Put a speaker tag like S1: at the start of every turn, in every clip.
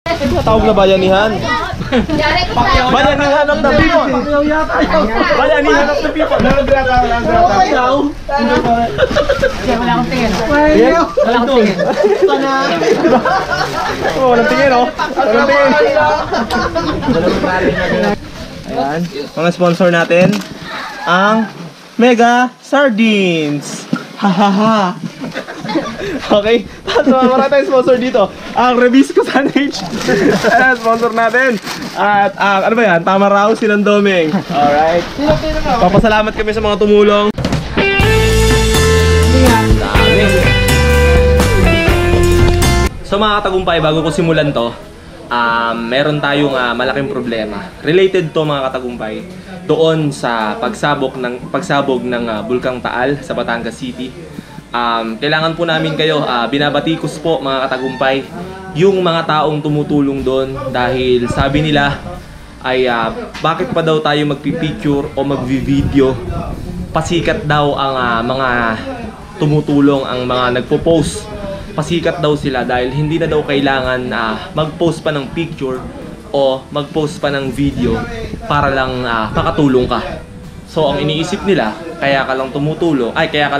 S1: Tawag na bayanihan. Bayanihan of the people. Bayanihan of the people.
S2: Wala akong tingin. Wala akong tingin.
S1: Walang tingin, oh. Walang tingin. Ayan. Mga sponsor natin, ang Mega Sardines. Hahaha. Okay. Marami tayong sponsor dito. Ang Rebisco Sandwich. Ayan, sponsor natin. At ano ba yan? Tama raw, Sinandoming. Alright. Papasalamat kami sa mga tumulong. So mga katagumpay, bago ko simulan to, meron tayong malaking problema. Related to mga katagumpay doon sa pagsabog ng Bulkang Taal sa Batangas City. Kailangan po namin kayo, binabatikos po mga katagumpay, yung mga taong tumutulong doon dahil sabi nila ay bakit pa daw tayo magpipicture o magvi-video, pasikat daw ang mga tumutulong, ang mga nagpo-post, pasikat daw sila dahil hindi na daw kailangan mag-post pa ng picture o mag-post pa ng video para lang makatulong ka. So ang iniisip nila, kaya ka lang tumutulong, kaya ka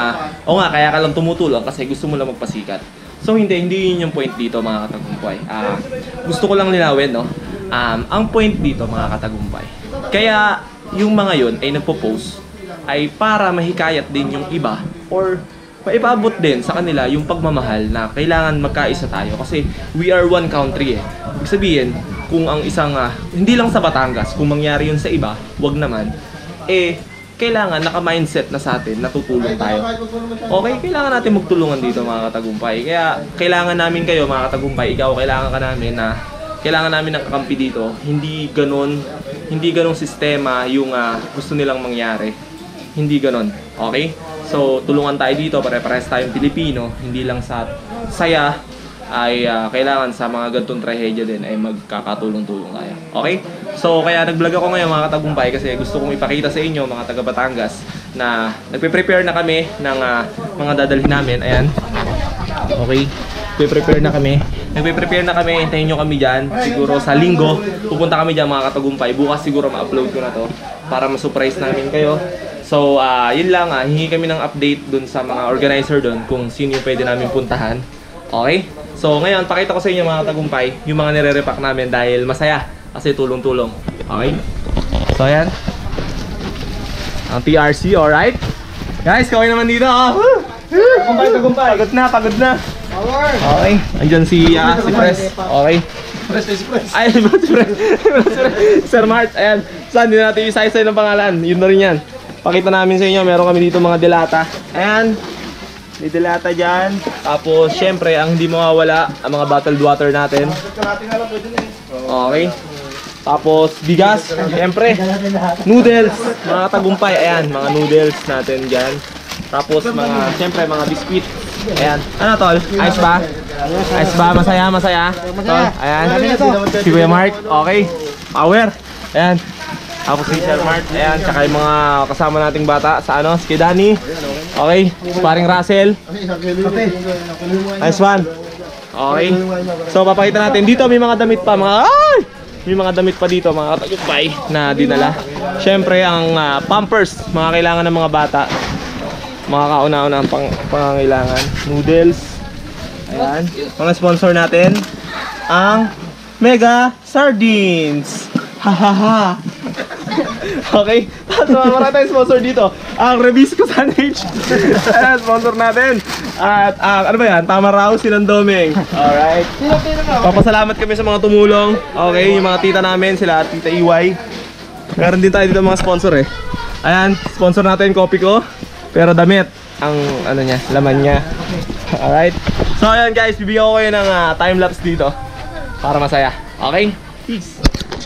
S1: lang tumutulong kasi gusto mo lang magpasikat. So hindi yun yung point dito mga katagumpay. Gusto ko lang linawin, no? Ang point dito mga katagumpay, kaya yung mga yun ay nagpo-post ay para mahikayat din yung iba or maipaabot din sa kanila yung pagmamahal na kailangan magkaisa tayo kasi we are one country eh. Ibig sabihin, kung ang isang, hindi lang sa Batangas, kung mangyari yun sa iba, wag naman, kailangan naka-mindset na sa atin, natutulong tayo. Okay, kailangan natin magtulungan dito mga katagumpay. Kaya kailangan namin kayo mga katagumpay, ikaw kailangan ka namin na kailangan namin ng kakampi dito. Hindi ganon sistema yung gusto nilang mangyari. Hindi ganon. Okay? So tulungan tayo dito, pare-parehas tayong Pilipino, hindi lang sa saya ay kailangan sa mga ganitong trahedya din ay magkakatulong-tulong tayo. Okay? So kaya nag-vlog ako ngayon mga katagumpay kasi gusto kong ipakita sa inyo mga taga Batangas na nagpe-prepare na kami ng mga dadalhin namin. Ayan. Okay? Nagpe-prepare na kami. Hintayin nyo kami dyan. Siguro sa linggo pupunta kami dyan mga katagumpay. Bukas siguro ma-upload ko na to para ma-surprise namin kayo. So yun lang, hingi kami ng update dun sa mga organizer dun kung sino yung pwede namin puntahan. Okay? So ngayon, pakita ko sa inyo mga tagumpay yung mga nire-repack namin dahil masaya kasi tulong-tulong. Okay? So ayan. Ang TRC, alright? Guys, kaway naman dito. Tagumpay. Pagod na. Okay. Andyan si Pres. Okay. Pres. Ay, si Pres. Sir Mart, ayan. Saan, hindi natin isa-isa ng pangalan. Yun na rin yan. Pakita namin sa inyo, meron kami dito mga delata. Ayan. May delata dyan. Tapos, syempre, ang hindi mawawala, ang mga bottled water natin. Okay. Tapos, bigas. Syempre. Noodles. Mga tagumpay. Ayan, mga noodles natin dyan. Tapos, syempre, mga biscuit. Ayan. Ano, tol? Ayos ba? Ayos ba? Masaya? Tol? Ayan. Si Kuya Mark. Okay. Power. Ayan. Tapos si Sir Mart, ayan, tsaka yung mga kasama nating bata sa si Danny. Okay, paring Russell. Nice one. Okay. So papakita natin dito may mga damit pa, may mga damit pa dito mga katagumpay na dinala. Syempre ang pampers, mga kailangan ng mga bata. Mga kauna-una ang pangangailangan. Noodles. Ayan, mga sponsor natin ang Mega Sardines. Hahaha. Okay? Marami tayong sponsor dito. Ang Rebisco Sandwich. Ayan, sponsor natin. At ano ba yan? Tama raw, Sinandoming. Alright. Papasalamat kami sa mga tumulong. Okay, yung mga tita namin, sila Tita Iway. Meron din tayo dito mga sponsor eh. Ayan, sponsor natin kopi ko. Pero damit ang niya, laman niya. Alright. So ayan guys, bibigyan ko kayo ng time-lapse dito para masaya. Okay? Peace.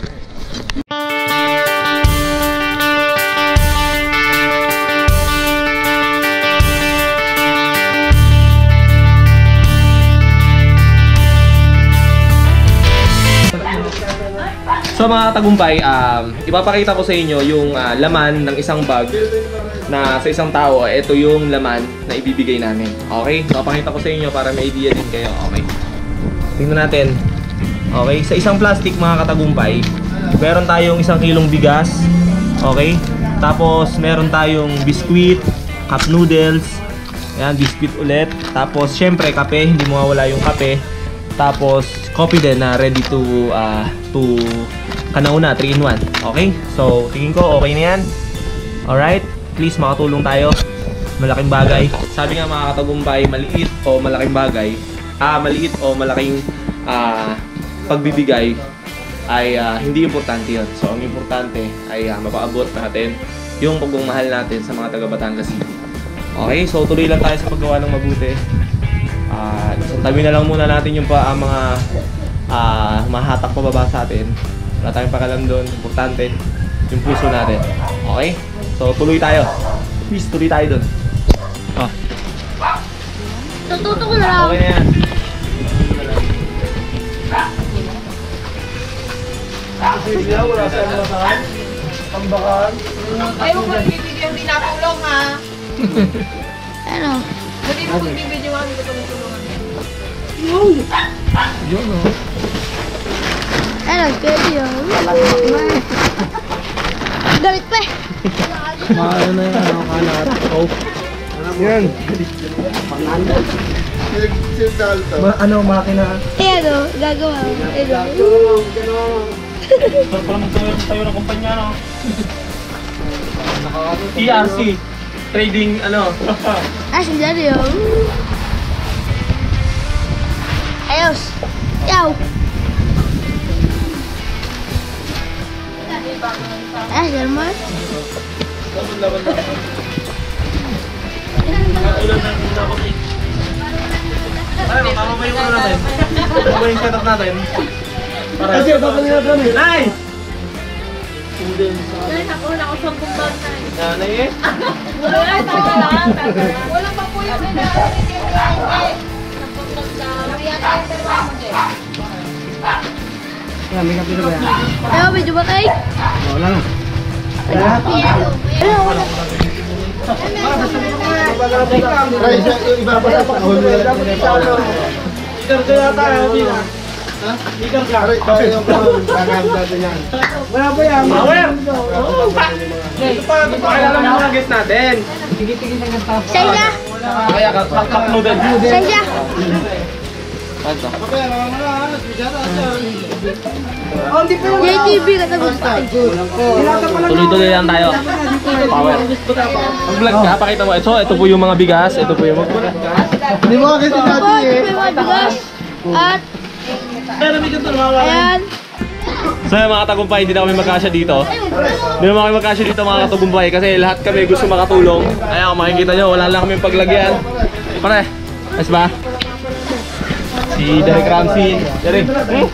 S1: So mga tagumpay, ipapakita ko sa inyo yung laman ng isang bag na sa isang tao. Ito yung laman na ibibigay namin. Okay? So ipapakita ko sa inyo para may idea din kayo. Okay? Tingnan natin. Okay, sa isang plastic mga katagumpay, meron tayong 1 kilong bigas. Okay? Tapos meron tayong biskwit, cup noodles, ayan, biskwit ulit. Tapos syempre kape, hindi mawawala yung kape. Tapos coffee din na ready to kanauna, 3 in 1. Okay? So tingin ko okay na yan. Alright? Please makatulong tayo. Malaking bagay. Sabi nga mga katagumpay, maliit o malaking bagay, maliit o malaking pagbibigay ay hindi importante yun. So ang importante ay mapaabot natin yung pagmamahal natin sa mga taga Batangas City. Okay, so tuloy lang tayo sa paggawa ng mabuti. Tabi na lang muna natin yung mga mahatak pababa sa atin. Wala tayong pakalam doon. Importante yung puso natin. Okay, so tuloy tayo. Please, tuloy tayo doon.
S3: Tututo ko na lang.
S1: Okay na yan.
S4: Wala sa masahan. Tambakan.
S2: Ay, huwag mo bibigyan din natulong ha.
S3: Ano?
S2: Hindi mo bibigyan yung aming tutulungan.
S1: Yun o.
S3: Ano? Pwede yun. Galit pa eh.
S4: Maano na yan. Kalat. Oh. Yan. Ano, makina?
S3: Eh ano? Gagawa.
S1: Para magkaroon tayo ng kumpanya, no? TRC. Trading, ano?
S3: Sandali yun. Ayos. Yaw. German.
S1: Ay, makakabay ko na natin. Makakabay yung setup natin.
S4: Kasi dapat nila kami.
S1: Nice!
S2: Dahil nakuna ko sa kumbang na.
S1: Nanay eh.
S2: Wala pa po yung
S4: Yan, may kapito ba yan?
S3: Ayaw, medyo ba kayo?
S4: Wala na.
S3: Ayaw, wala.
S4: Iba pa sa pag-ahon mo lang. Ikar ka yata, hindi na. Ikar ka. Kape. Wala ba yan?
S1: Power! Ito pa kilala mo mga guest natin.
S3: Sensya.
S1: Kaya cup noodle.
S3: Sensya.
S1: Ito.
S3: JTV ka tapos pa.
S1: Tuloy-tuloy lang tayo. Power. Mag-vlog ka, pakita mo. Ito po yung mga bigas. Ito po yung mga bigas.
S4: Hindi mo kasi
S3: Opo,
S4: natin
S3: ito
S4: eh.
S3: may mga bigas. At, ayan.
S1: So mga tagumpay, hindi na kami magkasya dito. Hindi na kami magkasya dito mga katagumpay kasi lahat kami gusto makatulong. Ayan, makikita nyo, wala lang kami paglagyan. Pare, ayos ba? Si Derek Ramsey. Derek.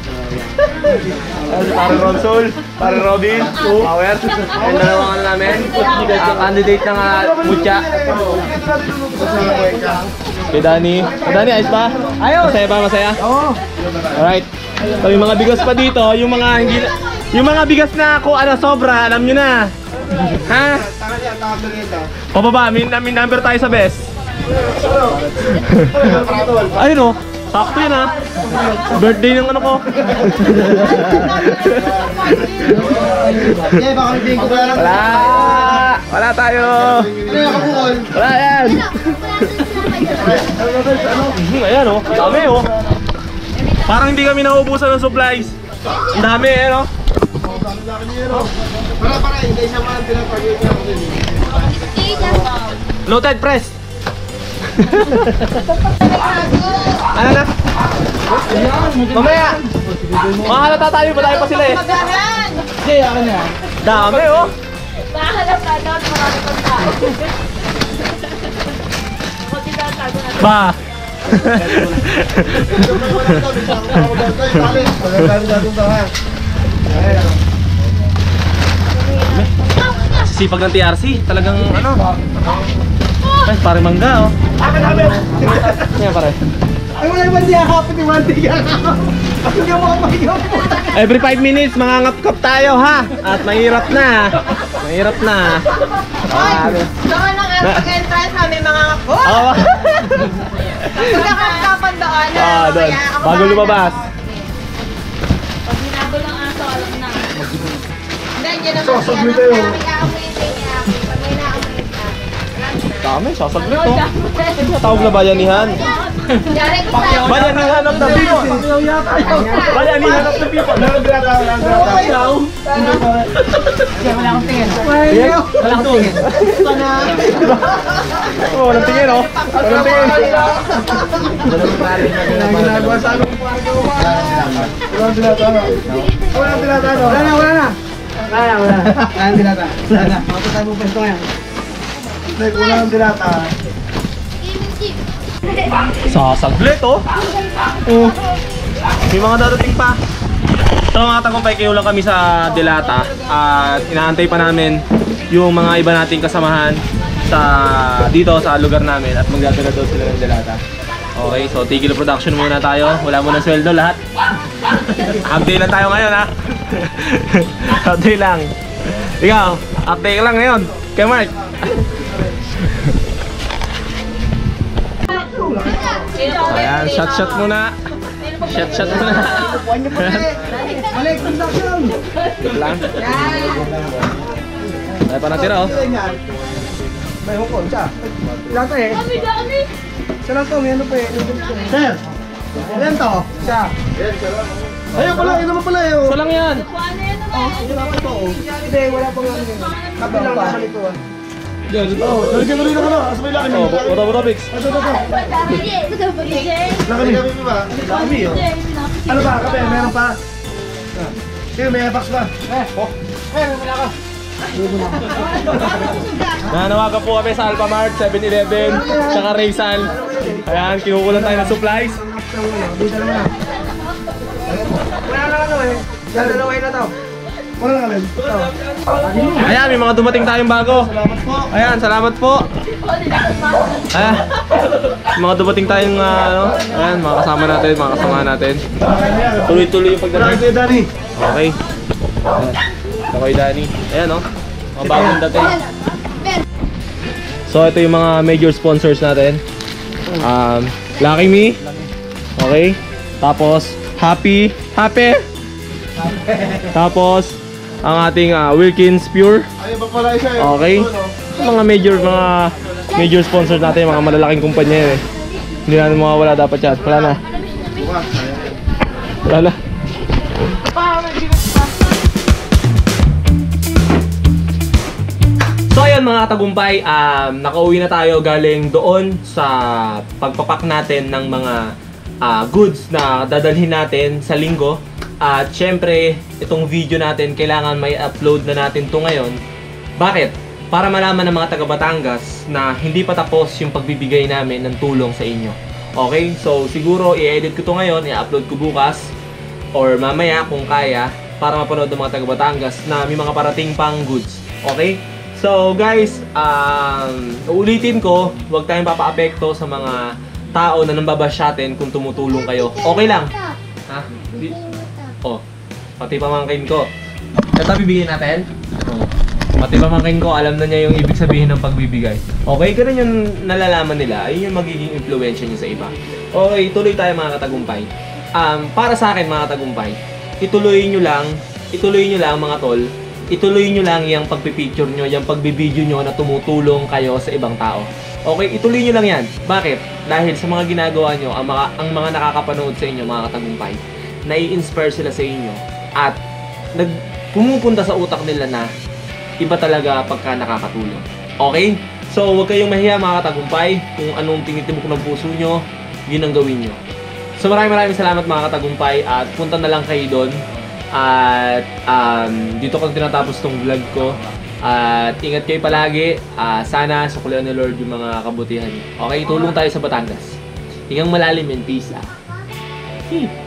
S1: Pare Ronsol, Pare Robin, Power. Ayun dalawang ano namin. Candidate ng Mucha. Kay Danny. Danny, ayos ba? Ayos. Masaya ba? Masaya?
S4: Oo.
S1: Alright. So yung mga bigas pa dito, yung mga hindi yung mga bigas na kung ano sobra, alam nyo na. Ha? Pababa, may number tayo sa best. Ayun o, sakto yun ha. Birthday ng ano ko. Wala! Wala tayo! Wala yan! Ayan o, dami o. Parang hindi kami nauubusan ng supplies. Ang dami eh, no?
S4: Para, hindi siya man pinapagiging ako din.
S1: Loaded press. Ano na? Mamaya. Makahalata tayo, ba tayo pa sila eh?
S4: Hindi, ako na.
S1: Dami oh.
S2: Mahalap na doon, marami pang tao.
S1: Ba. Sipag ng TRC, talagang ano. Ay, pare mangga oh. Yan pare.
S4: Ay, wala naman niya kapit ni Mandy. Hindi mo kapahigaw po.
S1: Every 5 minutes mangangap-kap tayo ha. At mahirap na. Mahirap na.
S2: Doon ang entrance namin mga ako.
S1: Oh.
S2: Pagkakapan doon.
S1: Doon. Bago lumabas.
S4: Sasagli tayo.
S1: Dami, sasaglit to. Tawag na bayanihan. Bayanihan of the people. Bayanihan of the people.
S4: Wala nang dilata, wala nang dilata.
S2: Kasi wala akong tingin. Wala akong tingin.
S1: Oh, walang tingin, oh. Walang tingin.
S4: Ginagawa sa anong kwarto ba? Wala nang dilata, no? Wala nang dilata, no?
S2: Wala na. Wala na.
S4: Wala nang dilata. Wala na. Makapatay mo pwesto ngayon. Wala nang dilata.
S1: Sasaglit, oh. Oh. May mga darating pa. So mga tagumpay, kayo lang kami sa Delata at inaantay pa namin yung mga iba nating kasamahan sa dito sa lugar namin at magdadala daw sila ng Delata. Okay, so tigil production muna tayo. Wala muna sweldo lahat. Update lang tayo ngayon, ha. Update lang. Ikaw, update lang ngayon. Kay Mark. Ayan, shot muna. Shot muna.
S4: Balik, production!
S1: Good lang. Ay pa natira, oh.
S4: May hukon siya. Dilata eh. Siya lang to, may ano pa eh. Sir! Ilan to? Siya. Ayun pala, yun naman pala yun.
S1: Isa lang yan.
S4: Wala pa to. Hindi, wala pang ano yun. Kapilang nasa likuan.
S1: Oh,
S4: Nalagyan ko rin ako na. Asabay lang kami.
S1: Buto, Pix.
S4: Ito. Nakami ba? Nakami yun. Ano ba? Kape, meron pa? Sige, may box ba? Oh. Wala ka.
S1: Nanawagan po kami sa Alphamart, 7-Eleven, tsaka Rizal. Ayan, kinukulan tayo ng supplies.
S4: Wala na ano eh. Dalaway na to. Wala na kami.
S1: Ayan, may mga dumating tayong bago. Ayan, salamat po. Ayan, mga dumating tayong ano. Ayan, mga kasama natin, mga kasama natin. Tuloy-tuloy yung pagdating.
S4: Ito Danny.
S1: Okay. Okay, Danny. Ayan, oh. Mga bagong dating. So, ito yung mga major sponsors natin. Lucky Me. Okay. Tapos, Happy. Tapos, ang ating Wilkins Pure.
S4: Ayun ba pala isa eh.
S1: Okay. Mga major sponsors natin, mga malalaking kumpanya yan eh. Hindi natin mawawala dapat yan. Wala na. Wala na. So ayun mga tagumpay, nakauwi na tayo galing doon sa pagpapak natin ng mga goods na dadalhin natin sa linggo. At syempre, itong video natin, kailangan may upload na natin to ngayon. Bakit? Para malaman ng mga taga Batangas na hindi pa tapos yung pagbibigay namin ng tulong sa inyo. Okay? So siguro i-edit ko to ngayon, i-upload ko bukas or mamaya kung kaya para mapanood ng mga taga Batangas na may mga parating pang goods. Okay? So guys, uulitin ko, huwag tayong papaapekto sa mga tao na nambabash natin kung tumutulong kayo. Okay lang? Ha? Oh, pati pamangkin ko. Ito bibigyan natin? Oh. Pati pamangkin ko, alam na niya yung ibig sabihin ng pagbibigay. Okay, ganun yung nalalaman nila. Ayun yung magiging influensya niyo sa iba. Okay, tuloy tayo mga katagumpay. Para sa akin mga katagumpay, ituloy nyo lang mga tol, ituloy nyo lang yung pagpipicture nyo, yung pagbibideo nyo na tumutulong kayo sa ibang tao. Okay, ituloy nyo lang yan. Bakit? Dahil sa mga ginagawa nyo, ang mga nakakapanood sa inyo mga katagumpay, nai-inspire sila sa inyo at pumupunta sa utak nila na iba talaga pagka nakakatulong. Okay? So, huwag kayong mahiya mga katagumpay. Kung anong tinitibok ng puso nyo, yun ang gawin nyo. So, maraming salamat mga katagumpay at punta na lang kayo doon. At dito ko tinatapos tong vlog ko. At ingat kayo palagi. Sana sukulian ni Lord yung mga kabutihan nyo. Okay? Tulong tayo sa Batangas. Hingang malalim and peace.